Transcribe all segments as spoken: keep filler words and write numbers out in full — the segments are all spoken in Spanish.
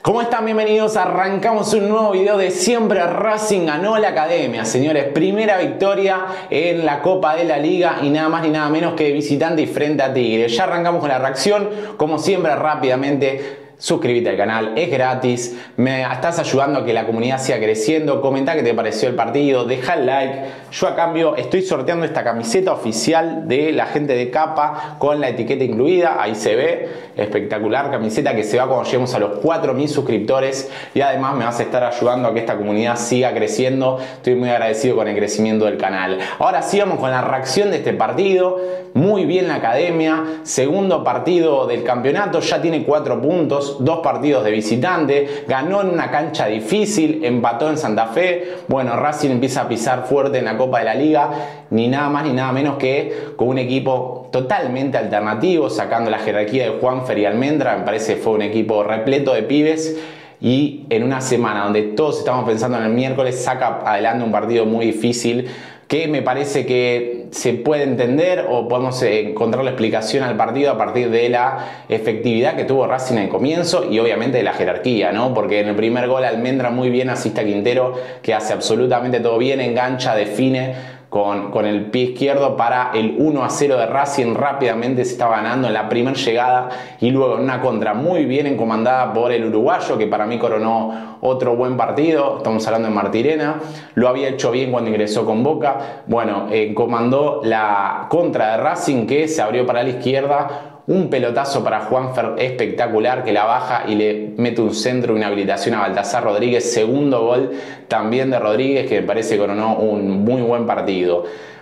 ¿Cómo están? Bienvenidos, arrancamos un nuevo video de Siempre Racing ganó la Academia, señores, primera victoria en la Copa de la Liga y nada más ni nada menos que de visitante y frente a Tigre. Ya arrancamos con la reacción, como siempre rápidamente. Suscríbete al canal, es gratis, me estás ayudando a que la comunidad siga creciendo. Comenta qué te pareció el partido, deja el like. Yo a cambio estoy sorteando esta camiseta oficial de la gente de Capa con la etiqueta incluida, ahí se ve, espectacular camiseta que se va cuando lleguemos a los cuatro mil suscriptores y además me vas a estar ayudando a que esta comunidad siga creciendo. Estoy muy agradecido con el crecimiento del canal. Ahora sí vamos con la reacción de este partido. Muy bien la Academia, segundo partido del campeonato, ya tiene cuatro puntos, dos partidos de visitante, ganó en una cancha difícil, empató en Santa Fe. Bueno, Racing empieza a pisar fuerte en la Copa de la Liga, ni nada más ni nada menos que con un equipo totalmente alternativo, sacando la jerarquía de Juanfer y Almendra. Me parece que fue un equipo repleto de pibes. Y en una semana donde todos estamos pensando en el miércoles, saca adelante un partido muy difícil que me parece que se puede entender o podemos encontrar la explicación al partido a partir de la efectividad que tuvo Racing en el comienzo y obviamente de la jerarquía, ¿no? Porque en el primer gol Almendra muy bien asiste a Quintero, que hace absolutamente todo bien, engancha, define Con, con el pie izquierdo para el uno a cero de Racing. Rápidamente se estaba ganando en la primera llegada y luego en una contra muy bien encomandada por el uruguayo, que para mí coronó otro buen partido. Estamos hablando de Martirena, lo había hecho bien cuando ingresó con Boca. Bueno, eh, comandó la contra de Racing, que se abrió para la izquierda. Un pelotazo para Juanfer espectacular, que la baja y le mete un centro y una habilitación a Baltasar Rodríguez. Segundo gol también de Rodríguez, que me parece que coronó un muy buen partido.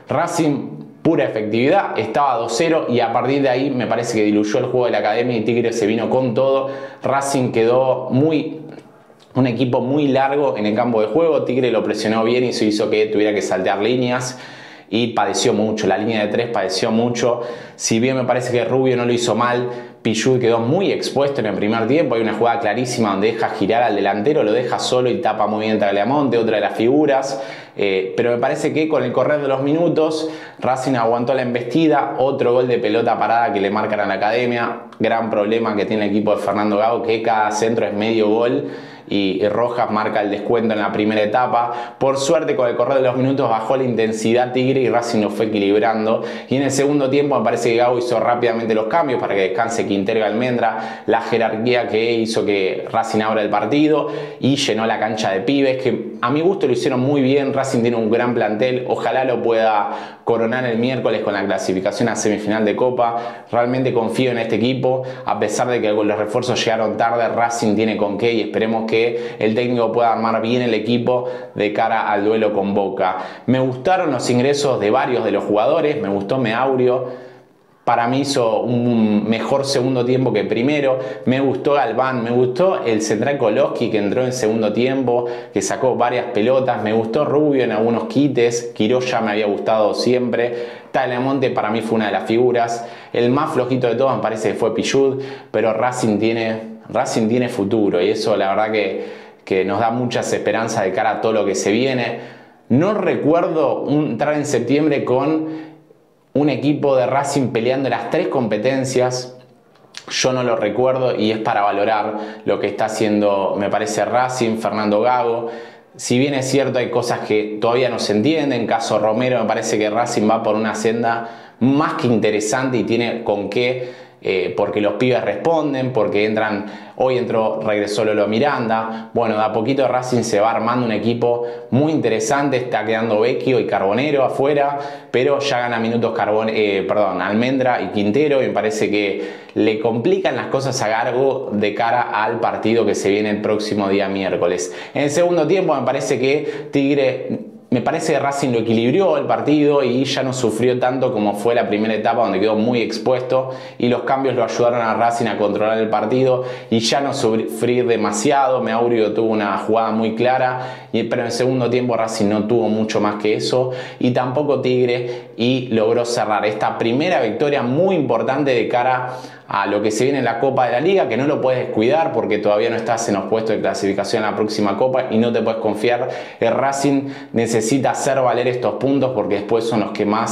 Racing, pura efectividad, estaba dos cero y a partir de ahí me parece que diluyó el juego de la Academia y Tigre se vino con todo. Racing quedó muy... un equipo muy largo en el campo de juego. Tigre lo presionó bien y eso hizo que tuviera que saltear líneas. Y padeció mucho, la línea de tres padeció mucho. Si bien me parece que Rubio no lo hizo mal, Pichud quedó muy expuesto en el primer tiempo. Hay una jugada clarísima donde deja girar al delantero, lo deja solo y tapa muy bien Tagliamonte, otra de las figuras. Eh, pero me parece que con el correr de los minutos Racing aguantó la embestida. Otro gol de pelota parada que le marcan a la Academia. Gran problema que tiene el equipo de Fernando Gago, que cada centro es medio gol. Y Rojas marca el descuento en la primera etapa. Por suerte, con el correr de los minutos bajó la intensidad Tigre y Racing lo fue equilibrando. Y en el segundo tiempo me parece que Gago hizo rápidamente los cambios para que descanse Quintero y Almendra. La jerarquía que hizo que Racing abra el partido y llenó la cancha de pibes, que a mi gusto lo hicieron muy bien. Racing tiene un gran plantel, ojalá lo pueda coronar el miércoles con la clasificación a semifinal de Copa. Realmente confío en este equipo, a pesar de que los refuerzos llegaron tarde. Racing tiene con qué y esperemos que el técnico pueda armar bien el equipo de cara al duelo con Boca. Me gustaron los ingresos de varios de los jugadores, me gustó Meaurio. Para mí hizo un mejor segundo tiempo que primero. Me gustó Galván, me gustó el central Koloski, que entró en segundo tiempo, que sacó varias pelotas. Me gustó Rubio en algunos quites. Quirós ya me había gustado siempre. Tagliamonte para mí fue una de las figuras. El más flojito de todos me parece que fue Pichud, pero Racing tiene, Racing tiene futuro y eso la verdad que, que nos da muchas esperanzas de cara a todo lo que se viene. No recuerdo entrar en septiembre con un equipo de Racing peleando las tres competencias. Yo no lo recuerdo y es para valorar lo que está haciendo, me parece, Racing, Fernando Gago. Si bien es cierto, hay cosas que todavía no se entienden. Caso Romero, me parece que Racing va por una senda más que interesante y tiene con qué, eh, porque los pibes responden, porque entran. Hoy entró, regresó Lolo Miranda. Bueno, de a poquito Racing se va armando un equipo muy interesante. Está quedando Vecchio y Carbonero afuera, pero ya gana minutos Carbon, eh, perdón, Almendra y Quintero. Y me parece que le complican las cosas a Gago de cara al partido que se viene el próximo día miércoles. En el segundo tiempo me parece que Tigre... Me parece que Racing lo equilibró el partido y ya no sufrió tanto como fue la primera etapa, donde quedó muy expuesto y los cambios lo ayudaron a Racing a controlar el partido y ya no sufrir demasiado. Meaurio tuvo una jugada muy clara, pero en el segundo tiempo Racing no tuvo mucho más que eso y tampoco Tigre, y logró cerrar esta primera victoria muy importante de cara a lo que se viene en la Copa de la Liga, que no lo puedes descuidar porque todavía no estás en los puestos de clasificación a la próxima Copa y no te puedes confiar. El Racing necesita hacer valer estos puntos porque después son los que más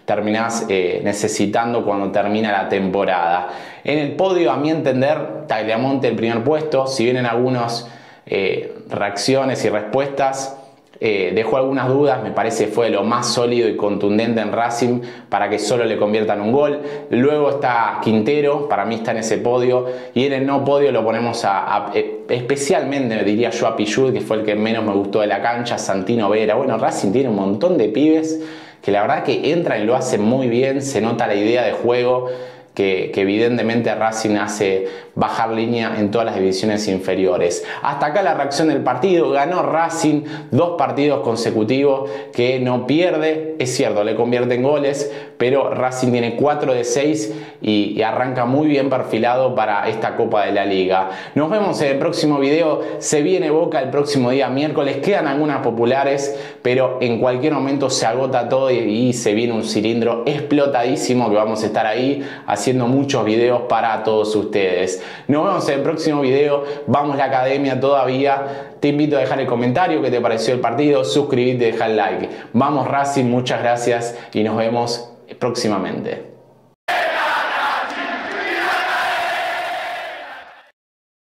terminás eh, necesitando cuando termina la temporada. En el podio, a mi entender, Tagliamonte el primer puesto. Si vienen algunas eh, reacciones y respuestas, Eh, dejó algunas dudas, me parece fue lo más sólido y contundente en Racing para que solo le conviertan un gol. Luego está Quintero, para mí está en ese podio, y en el no podio lo ponemos a, a especialmente diría yo a Pichud, que fue el que menos me gustó de la cancha, Santino Vera. Bueno, Racing tiene un montón de pibes que la verdad que entran y lo hacen muy bien, se nota la idea de juego que, que evidentemente Racing hace bajar línea en todas las divisiones inferiores. Hasta acá la reacción del partido. Ganó Racing, dos partidos consecutivos que no pierde. Es cierto, le convierte en goles, pero Racing tiene cuatro de seis y, y arranca muy bien perfilado para esta Copa de la Liga. Nos vemos en el próximo video. Se viene Boca el próximo día miércoles. Quedan algunas populares, pero en cualquier momento se agota todo y, y se viene un cilindro explotadísimo que vamos a estar ahí haciendo muchos videos para todos ustedes. Nos vemos en el próximo video. Vamos la academia todavía. Te invito a dejar el comentario qué te pareció el partido, suscribirte y dejar el like. Vamos Racing, muchas gracias y nos vemos próximamente.